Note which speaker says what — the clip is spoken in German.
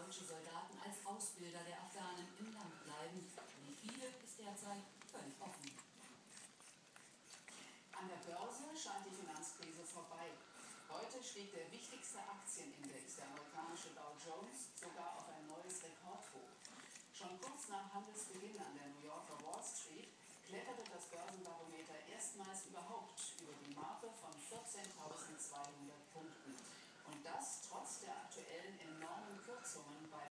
Speaker 1: deutsche Soldaten als Ausbilder der Afghanen im Land bleiben. Wie viele ist derzeit völlig offen.
Speaker 2: An der Börse scheint die Finanzkrise vorbei. Heute stieg der wichtigste Aktienindex, der amerikanische Dow Jones, sogar auf ein neues Rekordhoch. Schon kurz nach Handelsbeginn an der New Yorker Wall Street kletterte das Börsenbarometer erstmals